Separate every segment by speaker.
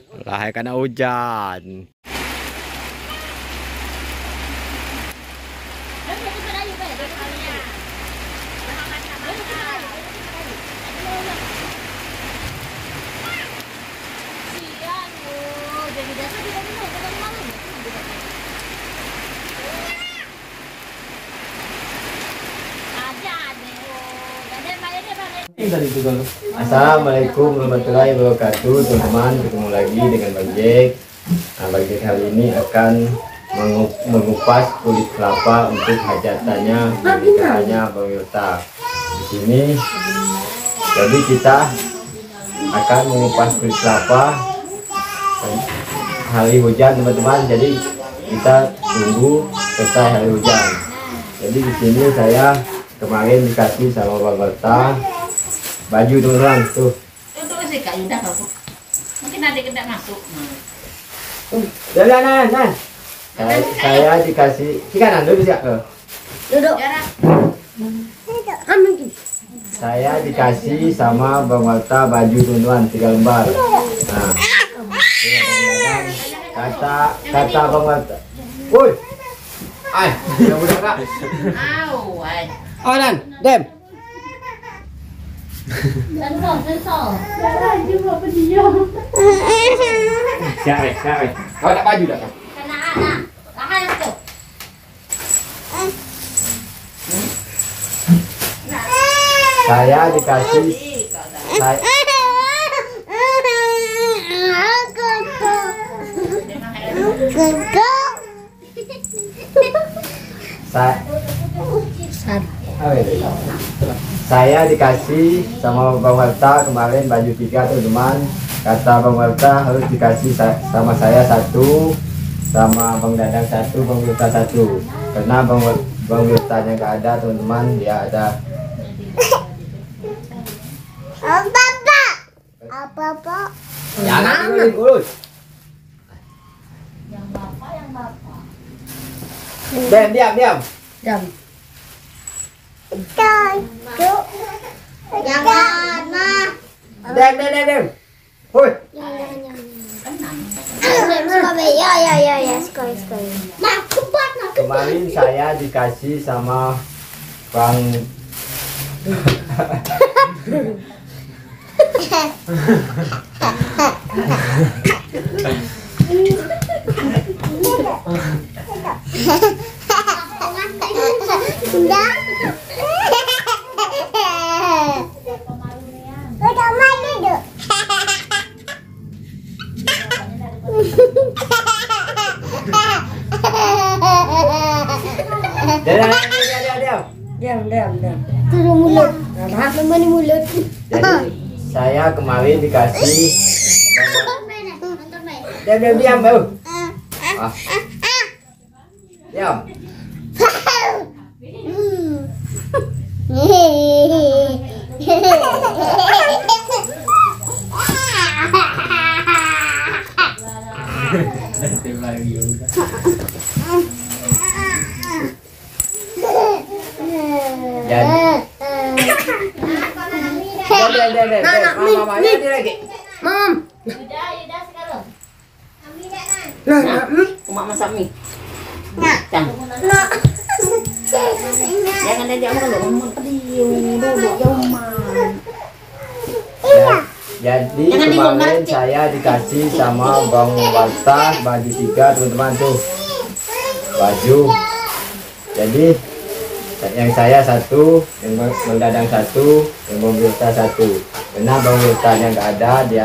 Speaker 1: Lah kena hujan.
Speaker 2: Assalamualaikum warahmatullahi wabarakatuh, teman-teman. Ketemu lagi dengan Bang Jack. Nah, Bang Jack kali ini akan mengupas kulit kelapa untuk hajatannya, pernikahannya Bang Yota. Di sini, jadi kita akan mengupas kulit kelapa hari hujan, teman-teman. Jadi kita tunggu selesai hari hujan. Jadi di sini saya kemarin dikasih sama Bang Yota baju teman-teman tuh.
Speaker 3: Tuh sih Kak Yuda kalau mungkin ada kena masuk.
Speaker 2: Nah. Saya dikasih kanan dulu ya.
Speaker 3: Duduk.
Speaker 2: Saya dikasih sama Bang Walta baju teman-teman 3 lembar. Nah, kata Bang Walta. Woi. Ya udah Kak.
Speaker 3: Au,
Speaker 1: Dan, Dem.
Speaker 3: sensor.
Speaker 2: Siapa? Kau tak baju dah.
Speaker 3: Kena anak. Tahan tu.
Speaker 2: Saya dikasih saya saya dikasih sama Bang Walta kemarin baju 3 teman-teman. Kata Bang Walta harus dikasih sama saya 1, sama Bang Dadang 1, Bang Walta 1. Karena Bang Waltanya nggak ada teman-teman, dia ada.
Speaker 4: Apa?
Speaker 2: Jangan urus.
Speaker 3: Yang bapak.
Speaker 2: Diam.
Speaker 4: Jangan, Ma.
Speaker 2: Dem. Hoi.
Speaker 4: Ya, sekali. Nah, cepat.
Speaker 2: Kemarin saya dikasih sama Bang
Speaker 4: Diam. Turun mulut. Mana mulut?
Speaker 2: Jadi saya kemarin dikasih diam baru. Diam. Mama ini lagi.
Speaker 3: Yuda sekarang.
Speaker 5: Mak masak mie. Jangan dia makan dulu, duduk jauh
Speaker 2: Jadi kemarin saya dikasih sama Bang Walta baju 3 teman-teman tuh. Baju. Jadi yang saya 1, yang Bang Dadang 1, yang Bang Wilta 1. Karena Bang Wiltanya nggak ada, dia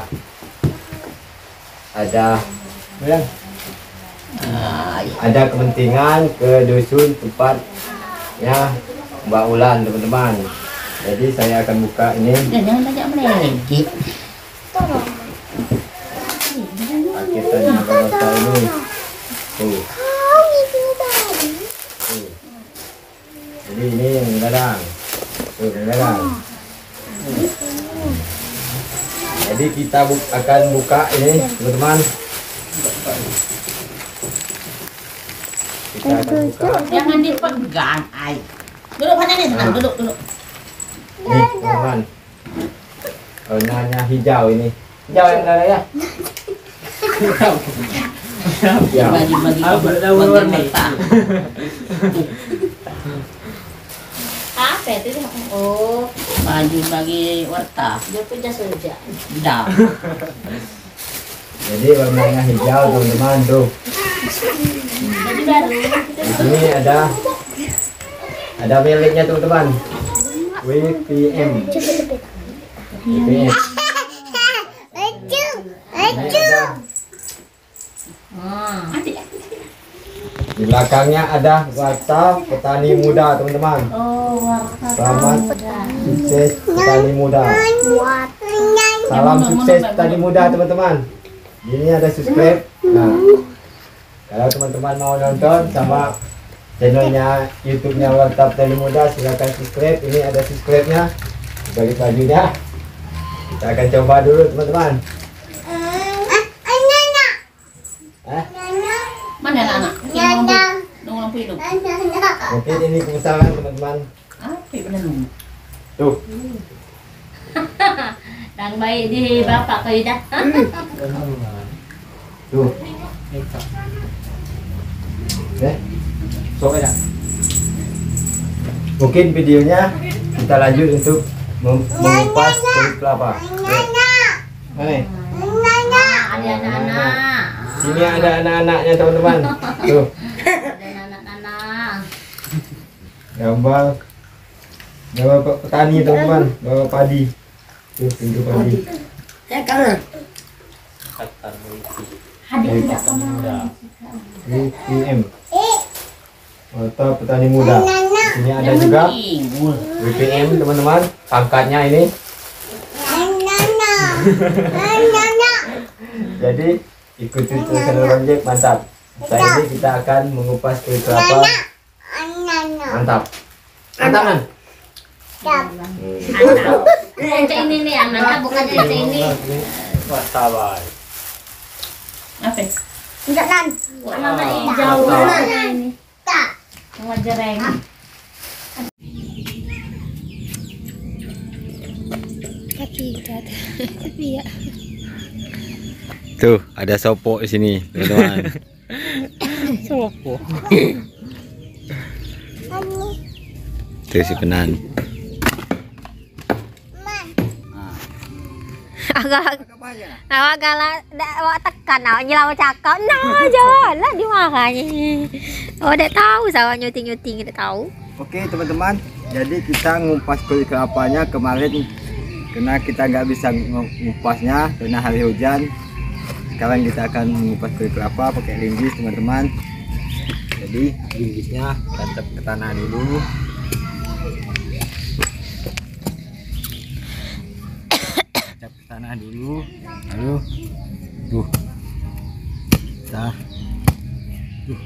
Speaker 2: ada kepentingan ke dusun tempatnya Mbak Ulan teman-teman. Jadi saya akan buka ini.
Speaker 3: Jangan banyak melengkit.
Speaker 2: Paketannya Bang Walta ini. Tuh. Jadi ini yang Dadang. Tuh yang Dadang. Jadi kita akan buka ini teman-teman. Kita akan buka.
Speaker 3: Jangan dipegang, ay. Duduk mana nih? Duduk.
Speaker 2: Nih teman-teman. Warnanya hijau ini. Hijau yang mana ya? Ya.
Speaker 5: Bagi-bagi warta.
Speaker 3: Apa itu? Oh,
Speaker 5: Bagi-bagi warta.
Speaker 3: dia punya saja.
Speaker 5: Dah.
Speaker 2: Jadi warnanya hijau teman-teman tuh.
Speaker 3: Jadi baru.
Speaker 2: Di sini ada miliknya teman-teman. WPM. WPM. Ini ada, di belakangnya ada warta petani muda teman-teman.
Speaker 3: Oh, warna.
Speaker 2: Selamat sukses petani muda. Salam sukses petani muda teman-teman. Ini ada subscribe. Nah, kalau teman-teman mau nonton sama channelnya YouTube-nya Warta Petani Muda, silakan subscribe. Ini ada subscribe-nya. Bagi bajunya. Kita akan coba dulu teman-teman.
Speaker 3: Mana anak? Yang nunggu hidup.
Speaker 2: Mungkin ini kebesaran teman-teman.
Speaker 3: Apa benar nunggu?
Speaker 2: Tuh.
Speaker 3: Dan baik di bapak kau dah.
Speaker 2: Tuh. Sok ya. Mungkin videonya kita lanjut untuk mengupas kulit kelapa. Mana?
Speaker 3: Ada anak-anak.
Speaker 2: Sini ada anak-anaknya teman-teman. Tuh.
Speaker 3: Ada anak-anak.
Speaker 2: Gambar petani teman-teman, gambar padi. Tuh, pintu padi.
Speaker 3: Hadir tidak kemana?
Speaker 2: WPM. Warta Petani Muda. Sini ada juga WPM teman-teman. Pangkatnya ini. Jadi ikuti terus channel Bang Jack, mantap. Setelah ini kita akan mengupas kulit kelapa. Mantap. Mantap kan?
Speaker 3: Yang ini nih anak, bukan yang ini.
Speaker 2: Sabar.
Speaker 3: Apa?
Speaker 4: Enggak kan?
Speaker 3: Anak hijau ini. Yang jereng.
Speaker 4: Tapi ya.
Speaker 1: Tuh, ada sopo di sini, teman-teman. Sopo. Tuh si Penan.
Speaker 4: Agak galak tekan nyelau cakap nah jalan di makanya. Oh, udah tahu sama nyuting udah tahu.
Speaker 2: Oke teman-teman, jadi kita ngupas kulit kelapanya kemarin karena kita nggak bisa ngupasnya karena hari hujan. Sekarang kita akan mengupas kulit kelapa pakai linggis teman-teman. Jadi linggisnya tetap ke tanah dulu. Tetap ke tanah dulu. Lalu tuh. Nah. Tuh.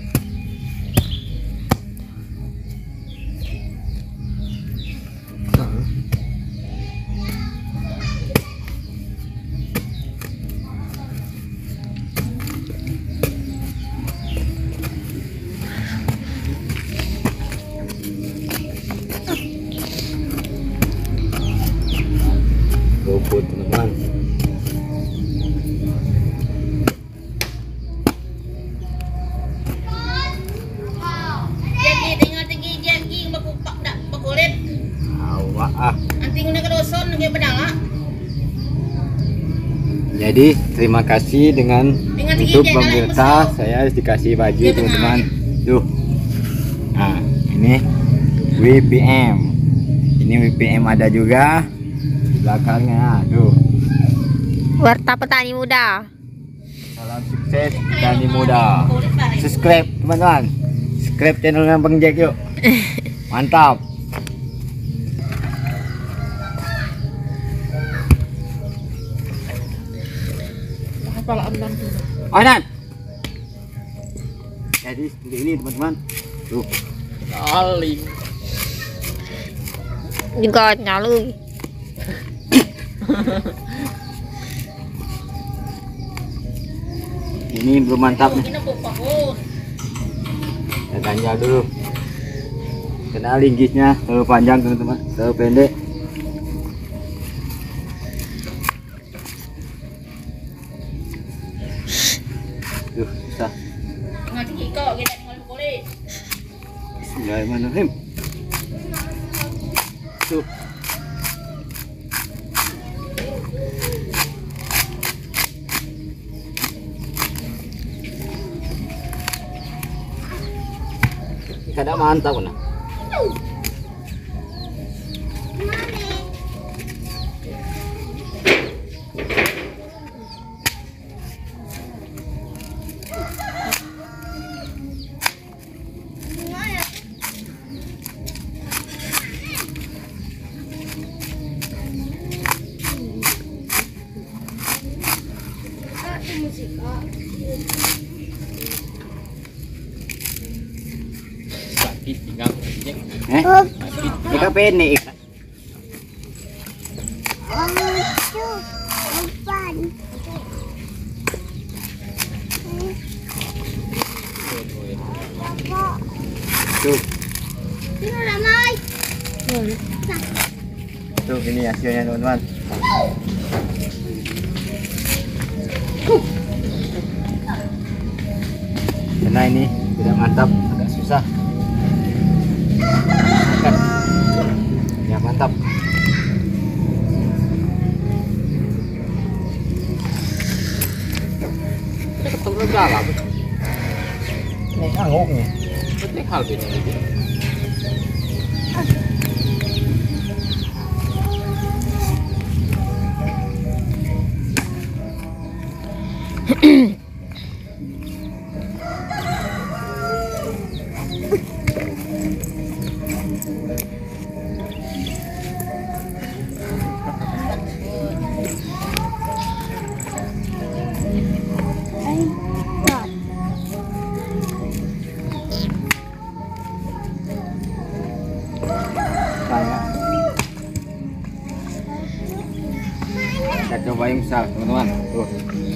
Speaker 2: GoFood teman-teman.
Speaker 3: Jadi tinggal tinggi jadi bakupak dak bakulit.
Speaker 2: Awak ah.
Speaker 3: Nanti guna ke doson ke pedang.
Speaker 2: Jadi terima kasih dengan YouTube Bang Wirta, saya dikasih baju teman-teman. Tuh. Nah, ini WPM. Ini WPM ada juga di belakangnya. Tuh.
Speaker 4: Warta Petani Muda.
Speaker 2: Salam sukses petani muda. Subscribe teman-teman. Subscribe channelnya Bang Jack yuk. Mantap. Anan. Jadi seperti ini teman-teman. Tuh.
Speaker 5: Kali.
Speaker 4: Juga nyalui.
Speaker 2: Ini belum mantap nih.
Speaker 3: Kita buka pun.
Speaker 2: Kita ganjal dulu. Kena linggisnya terlalu panjang teman-teman, terlalu pendek.
Speaker 1: Bismillahirrahmanirrahim. Tuh. Kada mantap na.
Speaker 5: Sakit tinggal.
Speaker 1: Ika pene. Tuh. Tuh ini hasilnya teman-teman. Karena ini tidak mantap, agak susah. Ya mantap.
Speaker 5: Ketemu berapa?
Speaker 1: Ini angguknya.
Speaker 5: Betul hal ini.
Speaker 1: Kita coba yang besar teman-teman. Tuh.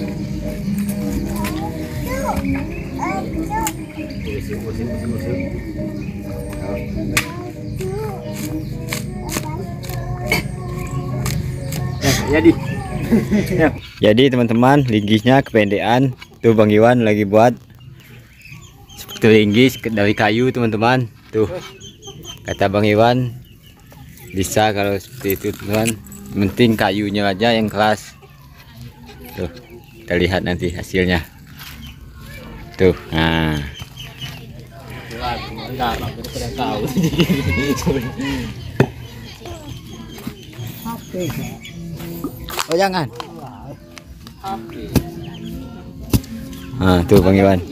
Speaker 1: Jadi. Jadi teman-teman, linggisnya kependekan. Tuh Bang Iwan lagi buat seperti linggis dari kayu teman-teman. Tuh. Kata Bang Iwan bisa kalau seperti itu teman-teman. Penting kayunya aja yang keras. Tuh, kita lihat nanti hasilnya. Tuh, nah.
Speaker 5: Enggak, aku tidak tahu.
Speaker 1: Oh jangan.
Speaker 5: Oke.
Speaker 1: Nah, tuh Bang Iwan.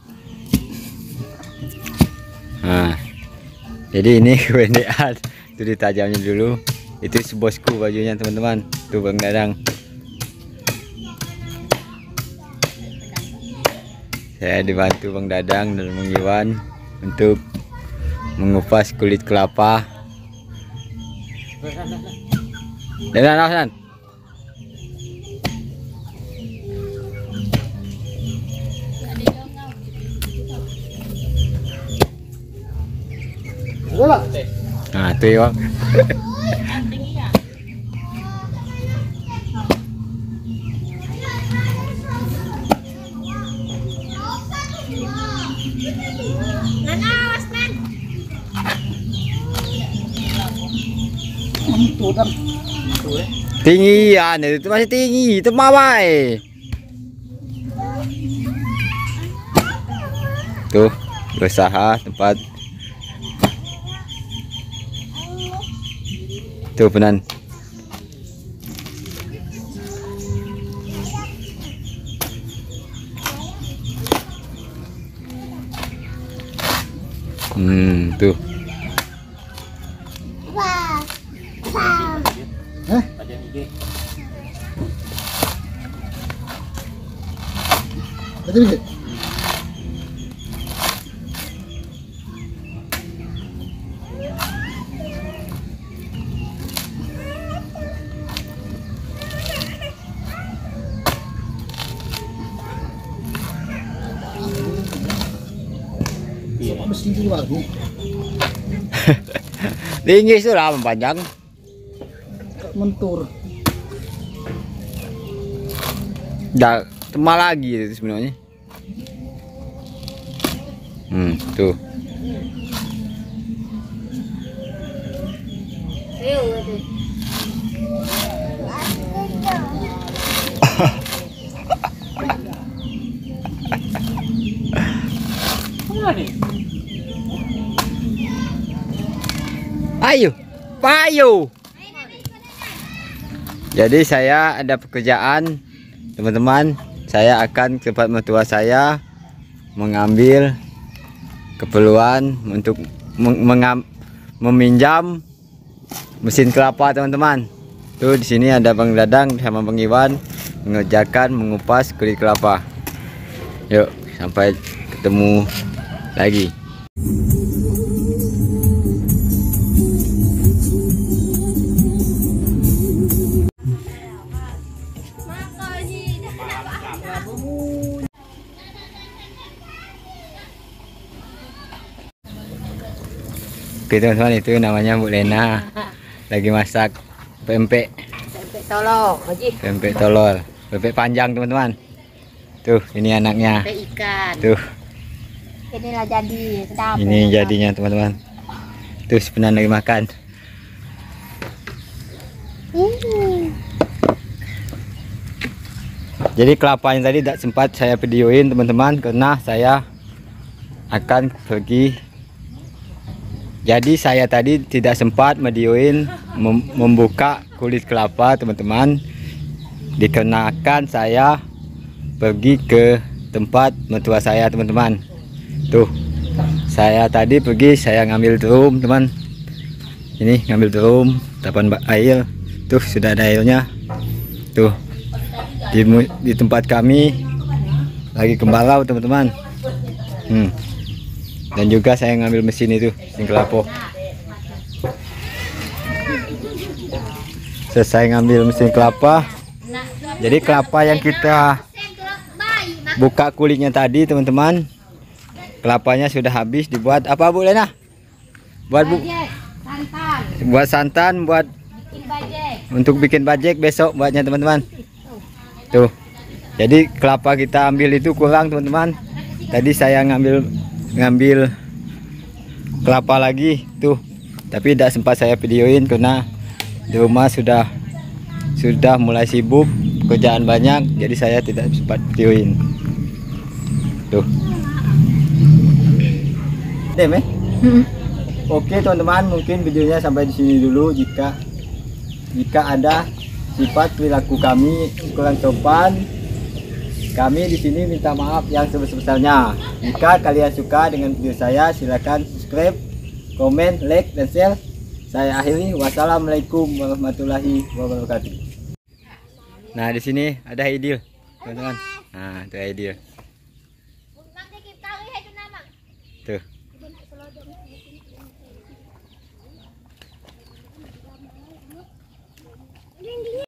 Speaker 1: Nah, jadi ini kependekan. Itu ditajamnya dulu. Itu sebosku bajunya teman-teman. Tuh Bang Dadang. Saya dibantu Bang Dadang dan Bang Iwan untuk mengupas kulit kelapa. Dan Hasan. Nah, tuh ya. Tinggi ya, itu masih tinggi, itu mawai. Tuh, berusaha tempat. Tuh penan. Tuh. Tinggi sudah panjang.
Speaker 5: Mentur.
Speaker 1: Dah tema lagi itu sebenarnya. Tuh. Ayo, payu. Jadi saya ada pekerjaan, teman-teman. Saya akan ke tempat mertua saya mengambil keperluan untuk meminjam mesin kelapa, teman-teman. Tuh di sini ada Bang Dadang sama Bang Iwan mengerjakan mengupas kulit kelapa. Yuk, sampai ketemu lagi. Oke teman-teman, itu namanya Bu Lena lagi masak pempek.
Speaker 3: Pempek tolong, Haji.
Speaker 1: Pempek tolol, pempek panjang teman-teman. Tuh ini anaknya.
Speaker 3: Pempek ikan.
Speaker 1: Tuh
Speaker 4: Inilah jadi sedap.
Speaker 1: ini jadinya teman-teman. Tuh sebenarnya lagi makan. Jadi kelapa yang tadi tidak sempat saya videoin teman-teman karena saya akan pergi. Jadi saya tadi tidak sempat videoin membuka kulit kelapa teman-teman, dikarenakan saya pergi ke tempat mertua saya teman-teman. Tuh saya tadi pergi, saya ngambil drum teman. Ini ngambil drum, tapan air. Tuh sudah ada airnya. Tuh di tempat kami lagi kemarau teman-teman. Dan juga saya ngambil mesin itu, mesin kelapa. Selesai ngambil mesin kelapa. Jadi kelapa yang kita buka kulitnya tadi teman-teman, kelapanya sudah habis dibuat apa Bu Lena? Buat santan, buat untuk bikin bajek besok buatnya teman-teman. Tuh. Jadi kelapa kita ambil itu kurang teman-teman. Tadi saya ngambil kelapa lagi tuh, tapi tidak sempat saya videoin karena di rumah sudah mulai sibuk, pekerjaan banyak, jadi saya tidak sempat videoin. Tuh Oke teman-teman, mungkin videonya sampai di sini dulu. Jika ada sifat perilaku kami kurang sopan, kami di sini minta maaf yang sebesar-besarnya. Jika kalian suka dengan video saya, silakan subscribe, komen, like, dan share. Saya akhiri. Wassalamualaikum warahmatullahi wabarakatuh. Nah di sini ada Aidil, teman-teman. Nah itu Aidil. Tuh.